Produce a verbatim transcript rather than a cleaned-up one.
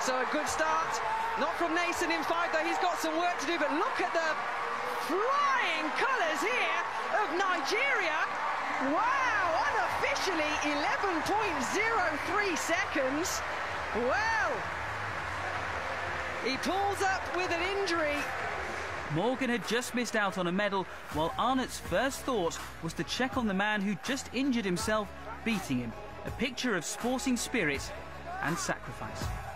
So a good start, not from Nason in five, though he's got some work to do, but look at the flying colours here of Nigeria. Wow, unofficially eleven point zero three seconds. Well, he pulls up with an injury. Morgan had just missed out on a medal, while Arnott's first thought was to check on the man who just injured himself, beating him. A picture of sporting spirit and sacrifice.